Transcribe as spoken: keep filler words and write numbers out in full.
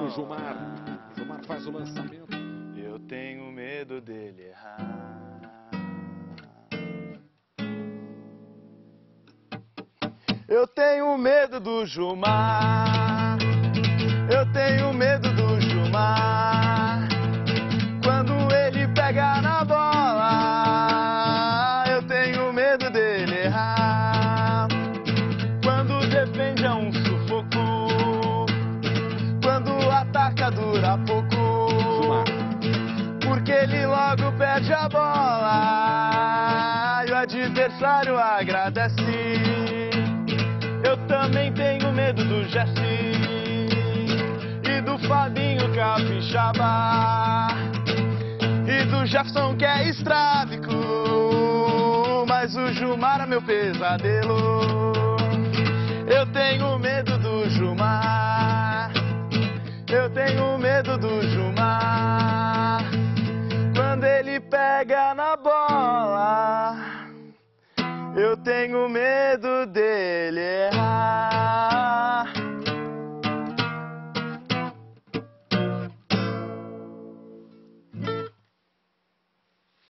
o Gilmar. O Gilmar faz o lançamento. Eu tenho medo dele errar. Eu tenho medo do Gilmar. Eu tenho medo do Gilmar. Quando ele pega na bola, eu tenho medo dele errar. Quando defende é um sufoco. Quando ataca dura pouco. Gilmar. Porque ele logo perde a bola e o adversário agradece. Eu também tenho medo do Jesse e do Fabinho Capixaba e do Jefferson que é estrábico, mas o Gilmar é meu pesadelo. Eu tenho medo do Gilmar. Eu tenho medo do Gilmar. Quando ele pega na bola, eu tenho medo dele errar.